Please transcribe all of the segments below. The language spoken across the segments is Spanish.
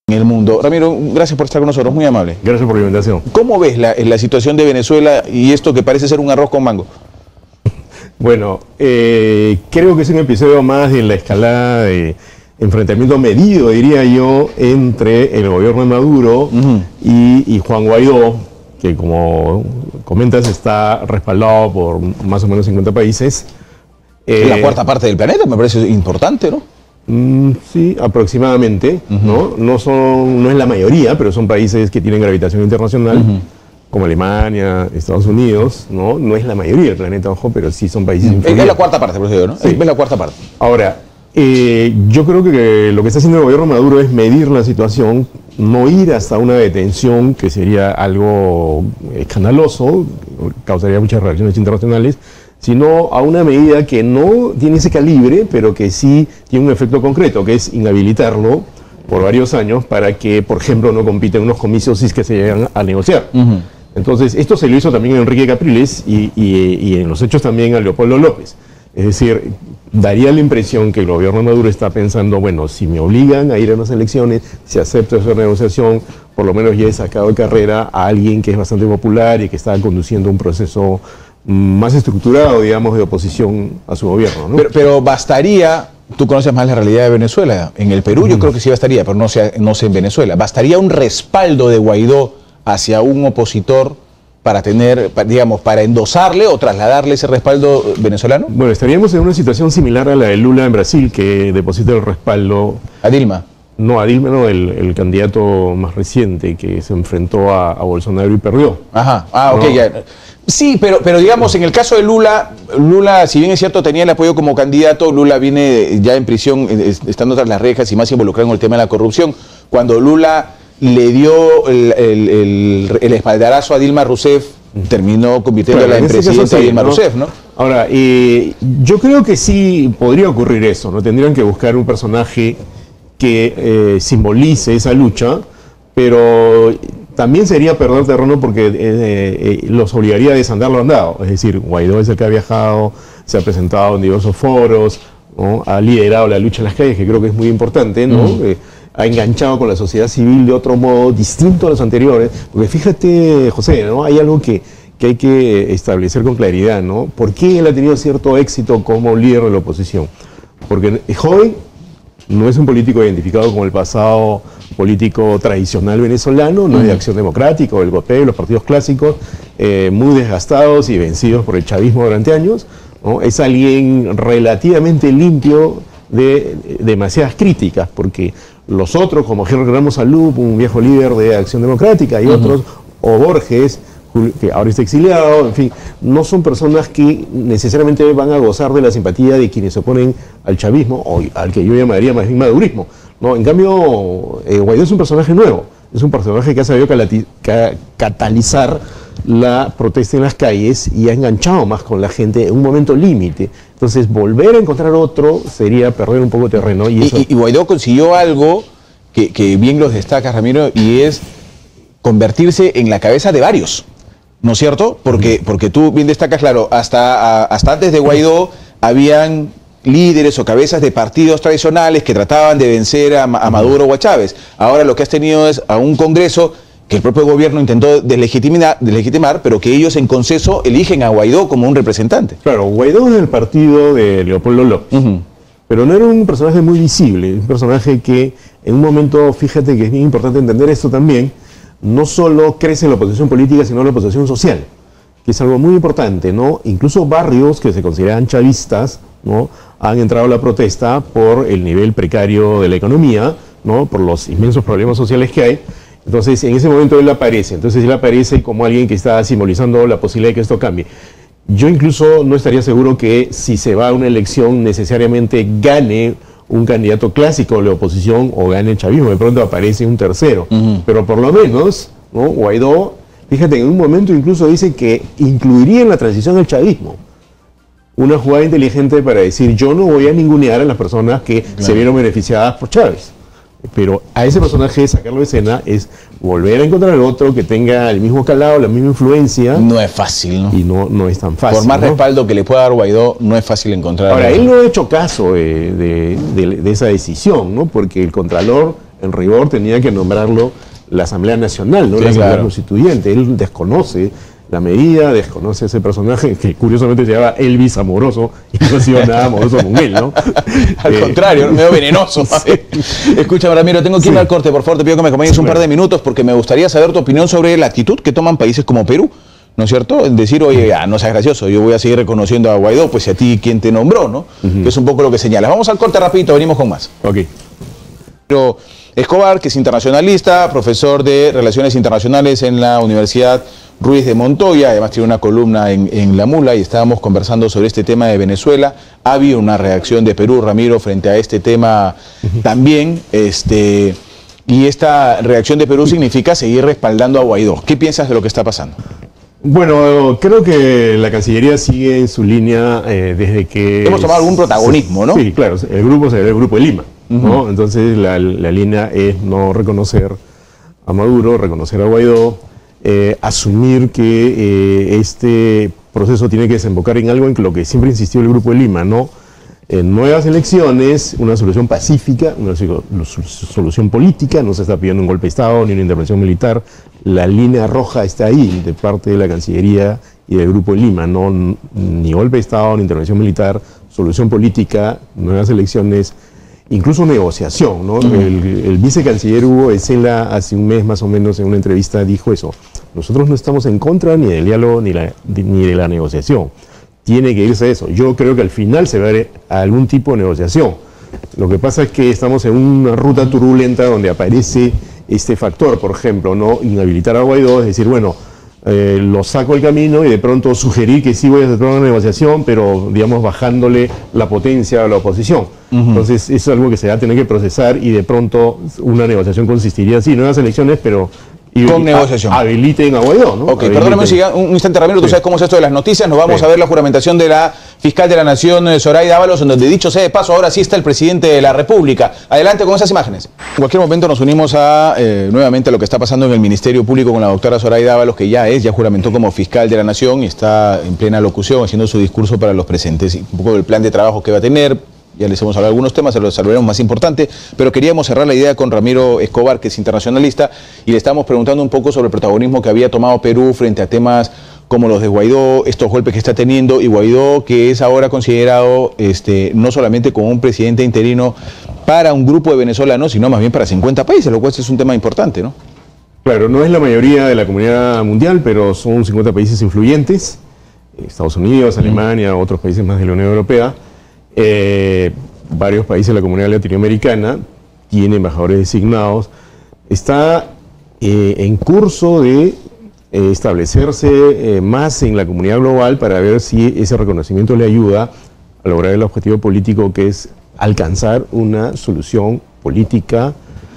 en el mundo. Ramiro, gracias por estar con nosotros, muy amable. Gracias por la invitación. ¿Cómo ves la situación de Venezuela y esto que parece ser un arroz con mango? Bueno, creo que es un episodio más de la escalada de enfrentamiento medido, diría yo, entre el gobierno de Maduro y Juan Guaidó, que como comentas está respaldado por más o menos 50 países. La cuarta parte del planeta, me parece importante, ¿no? Sí, aproximadamente, ¿no? No es la mayoría, pero son países que tienen gravitación internacional, como Alemania, Estados Unidos, ¿no? No es la mayoría del planeta, ojo, pero sí son países influyentes. Es la cuarta parte, por eso digo, ¿no? Sí. Es la cuarta parte. Ahora, yo creo que lo que está haciendo el gobierno Maduro es medir la situación, no ir hasta una detención, que sería algo escandaloso, causaría muchas reacciones internacionales, sino a una medida que no tiene ese calibre, pero que sí tiene un efecto concreto, que es inhabilitarlo por varios años para que, por ejemplo, no compita en unos comicios si es que se llegan a negociar. Entonces, esto se lo hizo también a Enrique Capriles y en los hechos también a Leopoldo López. Es decir, daría la impresión que el gobierno de Maduro está pensando, bueno, si me obligan a ir a unas elecciones, si acepto esa negociación, por lo menos ya he sacado de carrera a alguien que es bastante popular y que está conduciendo un proceso más estructurado, digamos, de oposición a su gobierno, ¿no? Pero bastaría, tú conoces más la realidad de Venezuela, en el Perú yo creo que sí bastaría, pero no sé en Venezuela, ¿bastaría un respaldo de Guaidó hacia un opositor para tener, digamos, para endosarle o trasladarle ese respaldo venezolano? Bueno, estaríamos en una situación similar a la de Lula en Brasil, que deposita el respaldo a Dilma. No, a Dilma no, el candidato más reciente que se enfrentó a Bolsonaro y perdió. Ajá, ok, ya. Sí, pero digamos, en el caso de Lula, si bien es cierto, tenía el apoyo como candidato, Lula viene ya en prisión, estando tras las rejas y más involucrado en el tema de la corrupción. Cuando Lula le dio el espaldarazo a Dilma Rousseff, terminó convirtiéndola en presidenta de Dilma Rousseff, ¿no? Ahora, yo creo que sí podría ocurrir eso, ¿no? Tendrían que buscar un personaje que simbolice esa lucha, pero también sería perder terreno porque los obligaría a desandar lo andado. Es decir, Guaidó es el que ha viajado, se ha presentado en diversos foros, ¿no? Ha liderado la lucha en las calles, que creo que es muy importante, ¿no? Ha enganchado con la sociedad civil de otro modo distinto a los anteriores. Porque fíjate, José, ¿no? Hay algo que hay que establecer con claridad, ¿no? ¿Por qué él ha tenido cierto éxito como líder de la oposición? Porque es joven, no es un político identificado con el pasado político tradicional venezolano, no es de Acción Democrática o el GOPE, los partidos clásicos, muy desgastados y vencidos por el chavismo durante años, ¿no? Es alguien relativamente limpio de demasiadas críticas, porque los otros, como Henry Ramos Alup, un viejo líder de Acción Democrática, y otros, o Borges, que ahora está exiliado, en fin, no son personas que necesariamente van a gozar de la simpatía de quienes se oponen al chavismo, o al que yo llamaría más bien madurismo, ¿no? En cambio, Guaidó es un personaje nuevo, es un personaje que ha sabido catalizar la protesta en las calles y ha enganchado más con la gente en un momento límite. Entonces, volver a encontrar otro sería perder un poco de terreno. Y Guaidó consiguió algo que bien los destaca, Ramiro, y es convertirse en la cabeza de varios, ¿no es cierto? Porque tú bien destacas, claro, hasta antes de Guaidó habían líderes o cabezas de partidos tradicionales que trataban de vencer a Maduro o a Chávez. Ahora lo que has tenido es a un Congreso que el propio gobierno intentó deslegitimar, pero que ellos en consenso eligen a Guaidó como un representante. Claro, Guaidó es del partido de Leopoldo López, pero no era un personaje muy visible, un personaje que en un momento, fíjate que es bien importante entender esto también, no solo crece en la oposición política, sino en la oposición social, que es algo muy importante, ¿no? Incluso barrios que se consideran chavistas, ¿no?, han entrado a la protesta por el nivel precario de la economía, ¿no?, por los inmensos problemas sociales que hay. Entonces, en ese momento él aparece como alguien que está simbolizando la posibilidad de que esto cambie. Yo incluso no estaría seguro que si se va a una elección necesariamente gane un candidato clásico de la oposición o gane el chavismo, de pronto aparece un tercero. Pero por lo menos, ¿no?, Guaidó, fíjate, en un momento incluso dice que incluiría en la transición el chavismo. Una jugada inteligente para decir, yo no voy a ningunear a las personas que se vieron beneficiadas por Chávez. Pero a ese personaje sacarlo de escena es volver a encontrar al otro que tenga el mismo calado, la misma influencia. No es fácil, ¿no? Y no es tan fácil. Por más respaldo que le pueda dar Guaidó, no es fácil encontrar. Ahora, él no ha hecho caso de esa decisión, ¿no? Porque el Contralor en rigor tenía que nombrarlo la Asamblea Nacional, no Sí, la Asamblea claro. Constituyente. Él desconoce la medida, desconoce a ese personaje que curiosamente se llama Elvis Amoroso y no ha sido nada amoroso con él, ¿no? Al contrario, medio venenoso. Escúchame, Ramiro, tengo que irme al corte. Por favor, te pido que me acompañes un par de minutos porque me gustaría saber tu opinión sobre la actitud que toman países como Perú, ¿no es cierto? En decir, oye, ya, no seas gracioso, yo voy a seguir reconociendo a Guaidó, pues y a ti quien te nombró, ¿no? Que es un poco lo que señalas. Vamos al corte rapidito, venimos con más. Ok. Pero Escobar, que es internacionalista, profesor de Relaciones Internacionales en la Universidad Ruiz de Montoya, además tiene una columna en La Mula y estábamos conversando sobre este tema de Venezuela. Ha habido una reacción de Perú, Ramiro, frente a este tema también, y esta reacción de Perú significa seguir respaldando a Guaidó. ¿Qué piensas de lo que está pasando? Bueno, creo que la Cancillería sigue en su línea desde que... Hemos tomado algún protagonismo, ¿no? Sí, claro, el grupo será el Grupo de Lima, ¿no? Entonces la línea es no reconocer a Maduro, reconocer a Guaidó, asumir que este proceso tiene que desembocar en algo en lo que siempre insistió el Grupo de Lima, ¿no? En nuevas elecciones, una solución pacífica, una solución política, no se está pidiendo un golpe de Estado ni una intervención militar. La línea roja está ahí de parte de la Cancillería y del Grupo de Lima, no ni golpe de Estado, ni intervención militar, solución política, nuevas elecciones, incluso negociación, ¿no? El vicecanciller Hugo Ezela hace un mes más o menos en una entrevista dijo eso: nosotros no estamos en contra ni del diálogo ni de la negociación. Tiene que irse eso. Yo creo que al final se va a ver algún tipo de negociación. Lo que pasa es que estamos en una ruta turbulenta donde aparece este factor, por ejemplo, no inhabilitar a Guaidó, es decir, bueno, lo saco del camino y de pronto sugerir que sí voy a hacer una negociación, pero digamos bajándole la potencia a la oposición. Entonces eso es algo que se va a tener que procesar y de pronto una negociación consistiría así, nuevas elecciones, pero con negociación. Habiliten a Guaidó, ¿no? Ok, perdóname un instante, Ramiro, tú sabes cómo es esto de las noticias. Nos vamos a ver la juramentación de la fiscal de la Nación, Zoraida Ábalos, en donde, dicho sea de paso, ahora sí está el presidente de la República. Adelante con esas imágenes. En cualquier momento nos unimos nuevamente a lo que está pasando en el Ministerio Público con la doctora Zoraida Ábalos, que ya juramentó como fiscal de la Nación y está en plena locución haciendo su discurso para los presentes. Y un poco del plan de trabajo que va a tener. Ya les hemos hablado de algunos temas, se los salvaremos más importante, pero queríamos cerrar la idea con Ramiro Escobar, que es internacionalista, y le estábamos preguntando un poco sobre el protagonismo que había tomado Perú frente a temas como los de Guaidó, estos golpes que está teniendo, y Guaidó, que es ahora considerado no solamente como un presidente interino para un grupo de venezolanos, sino más bien para 50 países, lo cual es un tema importante, ¿no? Claro, no es la mayoría de la comunidad mundial, pero son 50 países influyentes, Estados Unidos, Alemania, otros países más de la Unión Europea. Varios países de la comunidad latinoamericana tienen embajadores designados. Está en curso de establecerse más en la comunidad global para ver si ese reconocimiento le ayuda a lograr el objetivo político, que es alcanzar una solución política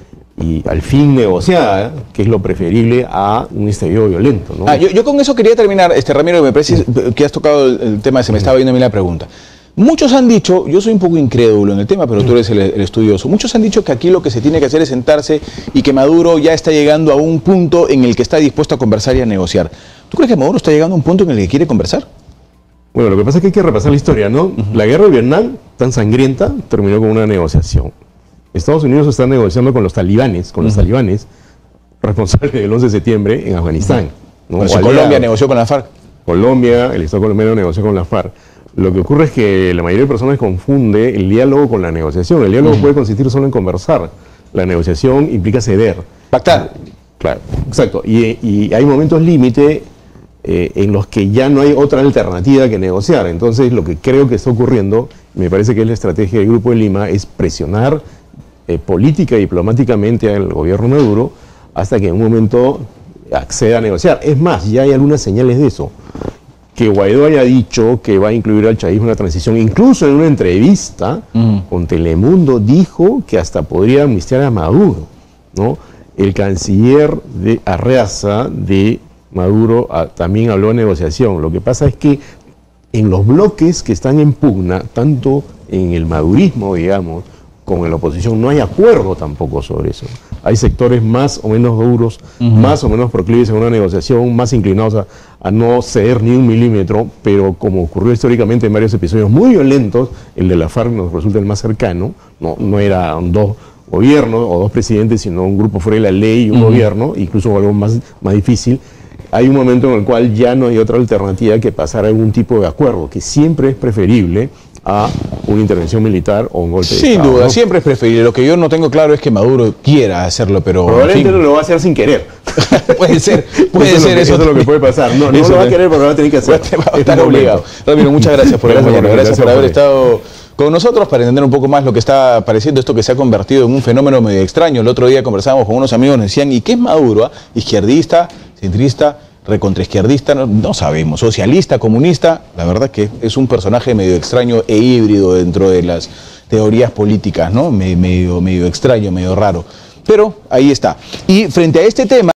y al fin negociada, que es lo preferible a un estallido violento, ¿no? Yo con eso quería terminar, Ramiro, me parece que has tocado el tema, se me estaba viendo a mí la pregunta. Muchos han dicho, yo soy un poco incrédulo en el tema, pero tú eres el estudioso, muchos han dicho que aquí lo que se tiene que hacer es sentarse y que Maduro ya está llegando a un punto en el que está dispuesto a conversar y a negociar. ¿Tú crees que Maduro está llegando a un punto en el que quiere conversar? Bueno, lo que pasa es que hay que repasar la historia, ¿no? La guerra de Vietnam, tan sangrienta, terminó con una negociación. Estados Unidos está negociando con los talibanes, responsables del 11 de septiembre en Afganistán, ¿no? Colombia negoció con la FARC. Colombia, el Estado colombiano negoció con la FARC. Lo que ocurre es que la mayoría de personas confunde el diálogo con la negociación. El diálogo puede consistir solo en conversar. La negociación implica ceder. Pactar. Claro, exacto. Y hay momentos límite en los que ya no hay otra alternativa que negociar. Entonces, lo que creo que está ocurriendo, me parece que es la estrategia del Grupo de Lima, es presionar política y diplomáticamente al gobierno Maduro hasta que en un momento acceda a negociar. Es más, ya hay algunas señales de eso. Que Guaidó haya dicho que va a incluir al chavismo en la transición, incluso en una entrevista con Telemundo dijo que hasta podría amnistiar a Maduro, ¿no? El canciller de Arreaza de Maduro también habló de negociación. Lo que pasa es que en los bloques que están en pugna, tanto en el madurismo, digamos, como en la oposición, no hay acuerdo tampoco sobre eso. Hay sectores más o menos duros, más o menos proclives en una negociación, más inclinados a no ceder ni un milímetro, pero como ocurrió históricamente en varios episodios muy violentos, el de la FARC nos resulta el más cercano, no eran dos gobierno o dos presidentes, sino un grupo fuera de la ley y un gobierno, incluso algo más difícil, hay un momento en el cual ya no hay otra alternativa que pasar a algún tipo de acuerdo, que siempre es preferible a una intervención militar o un golpe de Estado. Sin duda, ¿no? siempre es preferible. Lo que yo no tengo claro es que Maduro quiera hacerlo, pero... Probablemente no lo va a hacer sin querer. Puede ser, eso es lo que puede pasar. No lo va a querer, pero lo va a tener que hacer. Va a estar obligado. Ramiro, muchas gracias por acompañarnos. Gracias por haber estado con nosotros para entender un poco más lo que está apareciendo, esto que se ha convertido en un fenómeno medio extraño. El otro día conversábamos con unos amigos, nos decían, ¿y qué es Maduro? ¿Izquierdista, centrista, recontraizquierdista? No sabemos. ¿Socialista, comunista? La verdad que es un personaje medio extraño e híbrido dentro de las teorías políticas, ¿no? Medio extraño, medio raro. Pero ahí está. Y frente a este tema...